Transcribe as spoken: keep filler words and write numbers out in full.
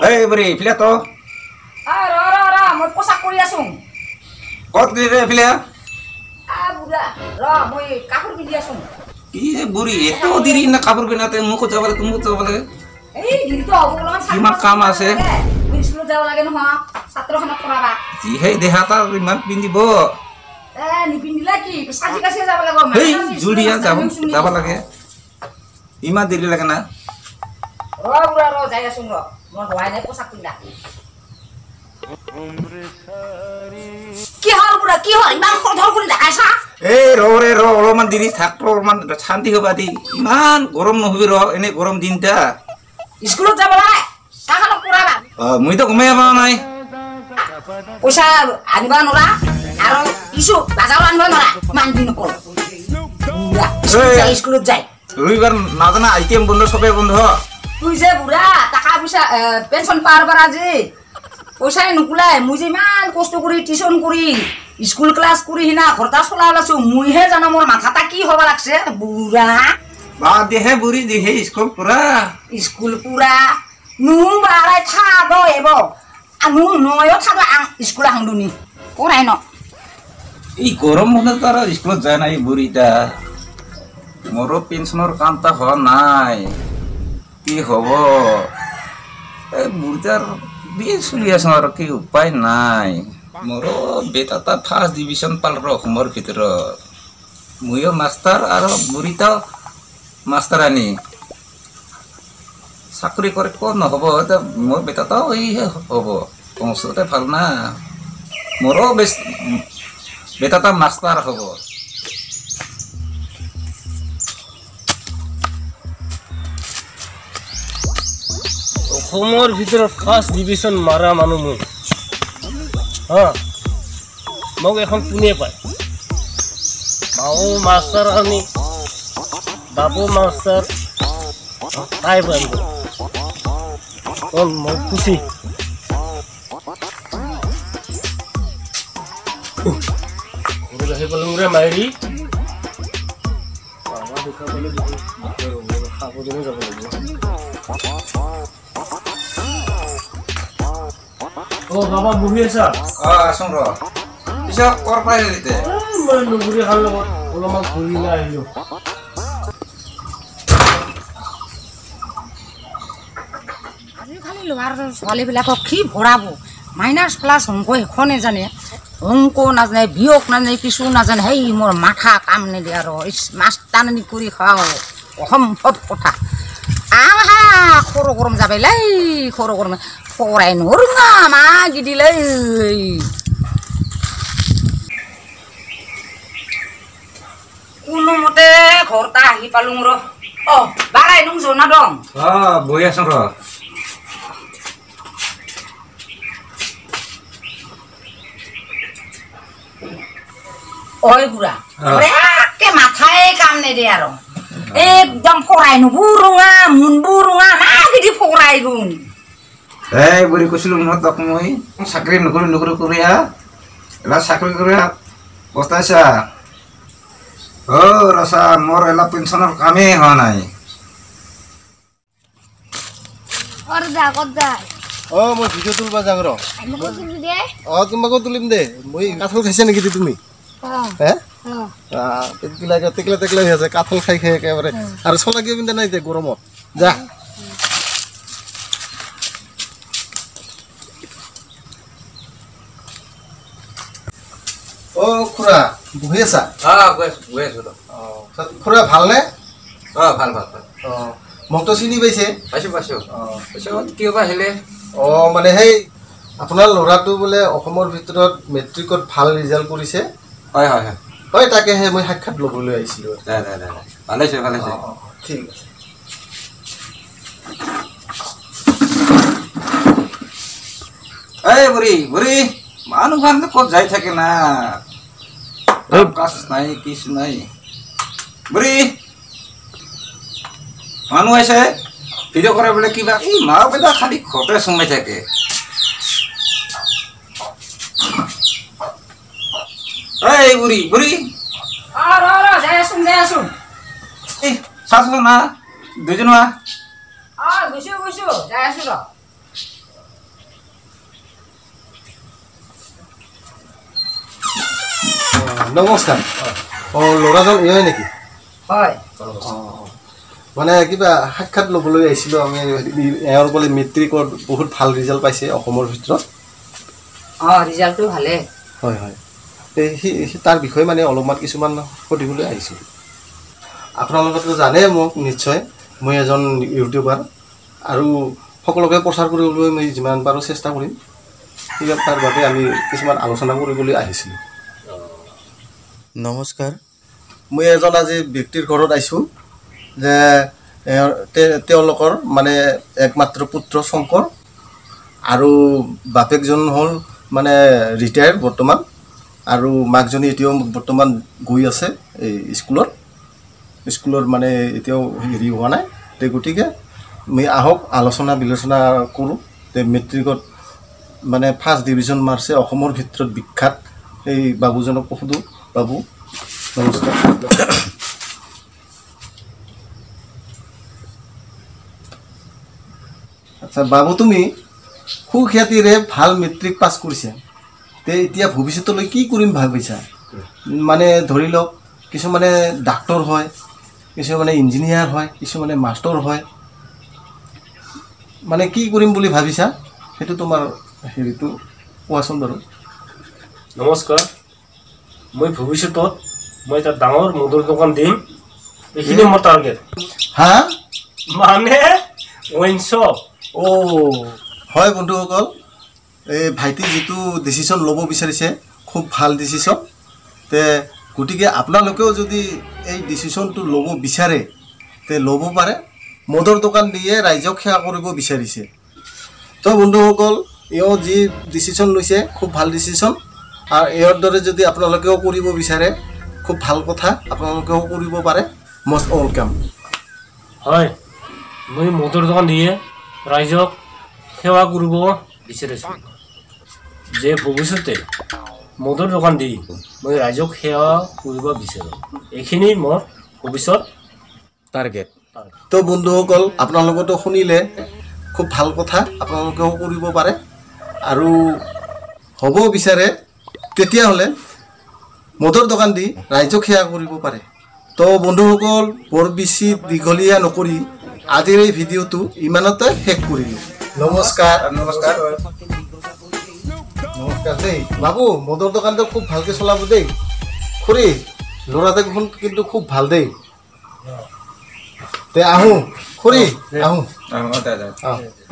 Hei beri, pilih to. Ah, ro ro ro, moi posak kori asung. Kot gede pilih. Ah, buda. Ro, moi kapur pindi asung. Iya buri, itu diri nak kapur binate muku coba le tumu coba le. Eh, gitu aku lawan satu. Gimana kamu sih? Moi sekolah jauh lagi noh. Satu hendak kuraba. Iya, dehata lima pindi bo. Eh, ni pindi lagi. Pesaji kasih jawab lagi. Hei, Julia jawab, jawab lagi. Ima diri lagi na. Ro, buda ro, saya asung ro. Mau hawain posak pindah. কি হল বুড়া কি হল ইমান খৰধৰ কৰি দেখাইছা এ ৰ ৰে ৰ অলপমান দিৰি থাক অলপমান শান্তি হবা দি ইমান গৰম নহবি ৰ এনে গৰম দিনটা স্কুলত যাব লাগে চাহন পুৰাবা অ মই তো গমে পাও নাই পইচা আনিবা নৰা আৰু ইছু বাজাও আনিবা নৰা মান দিন হ'ল বুড়া স্কুলত যায় ৰবিবাৰ নাজানা আইটেম বন্ধ সবে বন্ধ তুই যে বুড়া টাকা পইচা পেনশন পাৰ পাৰা যে পইচাই নুকুলাই মই যে ইমান কষ্ট কৰি টিউচন কৰি স্কুল ক্লাছ কৰি হিনা ঘৰটা চলা ওলাইছো মইহে জানো মোৰ মাথাটা কি হ'ব লাগছে বুঢ়া বা দেহে বুঢ়ী দেহে স্কুল পুৰা স্কুল পুৰা নু বাৰাই থাক এব আনু নয়ো থাক স্কুল হাংদুনি পঢ়াই ন এই গৰম মনত আৰু স্কুলত যায় নাই বুঢ়ীটা মোৰো পেঞ্চনৰ কামটা হোৱা নাই কি হ'ব এই বুঢ়ীটাৰ বিয়ে চলি আছো আৰু কি উপায় নাই মোৰো বেটাটা ফাৰ্ষ্ট ডিভিজন পাল ৰ অসমৰ ভিতৰত ময়ো মাষ্টাৰ আৰু বুঢ়ীটাও মাষ্টাৰ আনি চাকৰি কৰে ক'ত নহ'ব এতিয়া মোৰ বেটাটাও এইহে হ'ব কমচতে ভাল না মোৰো বেছ বেটাটা মাষ্টাৰ হ'ব অসমৰ ভিতৰত ফাৰ্ষ্ট ডিভিজন মাৰা মানুহ মই হা মোক এখন কোনে পায় মাও মাষ্টাৰ আনি বাবু মাষ্টাৰ তাই পাৰিব মই খুচি আহি পালো মোৰে মাইৰি দেখা পালে সাৱধানে যাব লাগিব ও বাবা বুঢ়ী আছা অ আছো ৰ পিছে কৰ পাই আহিলে মই নুগুৰি খাল লগত অলপমান ঘূৰি লৈ আহিলো আজিকালি ল'ৰাৰ ছোৱালীবিলাকক কি ভৰাব মাইনাছ প্লাছ অংক এখনে জানে অংক নাজানে বিয়োগ নাজানে কিছু নাজানে সেই মোৰ মাথা কাম নিদিয়ে আৰু মাছ টানি কৰি খাওঁ অসম্ভৱ কথা আহা সৰু গৰম যাবাইলাই সৰু গৰম পৰাই নৰোঙা মা গিদিলৈ কোনোমতে ঘৰটা আহি পালোঁ ৰ অ বাৰাই নং জনা দং অ বহি আছো ৰ ঐ বুঢ়া একে মাথাই কাম নিদিয়ে আৰু একদম পৰাই নুবুৰুঙা মুনবুৰুঙা মা গিদি পৰাই গুণ এই বুঢ়ী কৈছিলো নহয় তোক মই চাকৰি নকৰি নকৰি কৰি এলা চাকৰি কৰি পস্তাইছা অ ৰচা মোৰ এলা পেঞ্চনৰ কামেই হোৱা নাই অ মই ভিডিঅ' তুলিব যাওঁ ৰ অ তোমাকো তুলিম দে মই কাঠল খাইছা নেকি তুমি হে টেকলা টেকলা টেকলা হৈ আছে কাঠল খাই খাই একেবাৰে আৰু চলা কিয় পিন্ধা নাই গৰমত যা অ খুৰা বহি আছা খুৰা ভালনে অ ভাল ভাল অ মোকতো চিনি পাইছে পাইছো পাইছো অ কিয় বা আহিলে অ মানে সেই আপোনাৰ ল'ৰাটো বোলে অসমৰ ভিতৰত মেট্ৰিকত ভাল ৰিজাল্ট কৰিছে হয় হয় হয় হয় তাকেহে মই সাক্ষাৎ ল'বলৈ আহিছিলোঁ ভালে আছে ভালে আছে ঠিক আছে এই বুঢ়ী বুঢ়ী মানুহ মানুহ ক'ত যাই থাকে না কাজ নাই কিছু নাই বুঢ়ী মানুহ আছে ভিডিঅ' কৰে বোলে কিবা এই মা বেটা খালি ঘৰতে সোমাই থাকে এই বুঢ়ী বুঢ়ী এই চাচোন না দুজন গৈছো গৈছো যাই আছো ৰ নমস্কাৰ অঁ ল'ৰাজন ইয়ে নেকি হয় মানে কিবা সাক্ষাৎ ল'বলৈ আহিছিলোঁ আমি এওঁৰ বোলে মেট্ৰিকত বহুত ভাল ৰিজাল্ট পাইছে অসমৰ ভিতৰত অঁ ৰিজাল্টটো ভালে হয় হয় এই তাৰ বিষয়ে মানে অলপমান কিছুমান সুধিবলৈ আহিছোঁ আপোনালোকেতো জানে মোক নিশ্চয় মই এজন ইউটিউবাৰ আৰু সকলোকে প্ৰচাৰ কৰিবলৈ মই যিমান পাৰোঁ চেষ্টা কৰিম সেয়া তাৰ বাবে আমি কিছুমান আলোচনা কৰিবলৈ আহিছিলোঁ নমস্কাৰ মই এজন আজি ব্যক্তিৰ ঘৰত আহিছোঁ যে তেওঁলোকৰ মানে একমাত্ৰ পুত্ৰ শংকৰ আৰু বাপেকজন হ'ল মানে ৰিটায়াৰ্ড বৰ্তমান আৰু মাকজনী এতিয়াও বৰ্তমান গৈ আছে এই স্কুলত স্কুলত মানে এতিয়াও হেৰি হোৱা নাই তে গতিকে মই আহক আলোচনা বিলোচনা কৰোঁ তে মেট্ৰিকত মানে ফাৰ্ষ্ট ডিভিজন মাৰ্কছে অসমৰ ভিতৰত বিখ্যাত এই বাবুজনক সোধোঁ বাবু নমস্কাৰ আচ্ছা বাবু তুমি সুখ্যাতিৰে ভাল মেট্ৰিক পাছ কৰিছা তে এতিয়া ভৱিষ্যতলৈ কি কৰিম ভাবিছা মানে ধৰি লওক কিছুমানে ডাক্তৰ হয় কিছুমানে ইঞ্জিনিয়াৰ হয় কিছুমানে মাষ্টৰ হয় মানে কি কৰিম বুলি ভাবিছা সেইটো তোমাৰ হেৰিটো কোৱাচোন বাৰু নমস্কাৰ মই ভৱিষ্যতত মই এটা ডাঙৰ মদৰ দোকান দিম এইখিনি মোৰ টাৰ্গেট হা মানে ৱাইন শ্বপ অ' হয় বন্ধুসকল এই ভাইটি যিটো ডিচিশ্যন ল'ব বিচাৰিছে খুব ভাল ডিচিশ্যন তে গতিকে আপোনালোকেও যদি এই ডিচিশ্যনটো ল'ব বিচাৰে তে ল'ব পাৰে মদৰ দোকান দিয়ে ৰাইজক সেৱা কৰিব বিচাৰিছে তো বন্ধুসকল এওঁ যি ডিচিশ্যন লৈছে খুব ভাল ডিচিশ্যন আৰু এওঁৰ দৰে যদি আপোনালোকেও কৰিব বিচাৰে খুব ভাল কথা আপোনালোকেও কৰিব পাৰে মষ্ট ৱেলকাম হয় মই মদৰ দোকান দিয়ে ৰাইজক সেৱা কৰিব বিচাৰিছোঁ যে ভৱিষ্যতে মদৰ দোকান দি মই ৰাইজক সেৱা কৰিব বিচাৰোঁ এইখিনি মোৰ ভৱিষ্যত টাৰ্গেট তো বন্ধুসকল আপোনালোকেতো শুনিলে খুব ভাল কথা আপোনালোকেও কৰিব পাৰে আৰু হ'ব বিচাৰে তেতিয়াহ'লে মদৰ দোকান দি ৰাইজক সেৱা কৰিব পাৰে তো বন্ধুসকল বৰ বেছি দীঘলীয়া নকৰি আজিৰ এই ভিডিঅ'টো ইমানতে শেষ কৰিলোঁ নমস্কাৰ নমস্কাৰ নমস্কাৰ দেই বাবু মদৰ দোকানটো খুব ভালকৈ চলাব দেই খুৰী ল'ৰাটোখন কিন্তু খুব ভাল দেই তে আহোঁ খুৰী আহোঁ অঁ, অঁ, দাদা। অঁ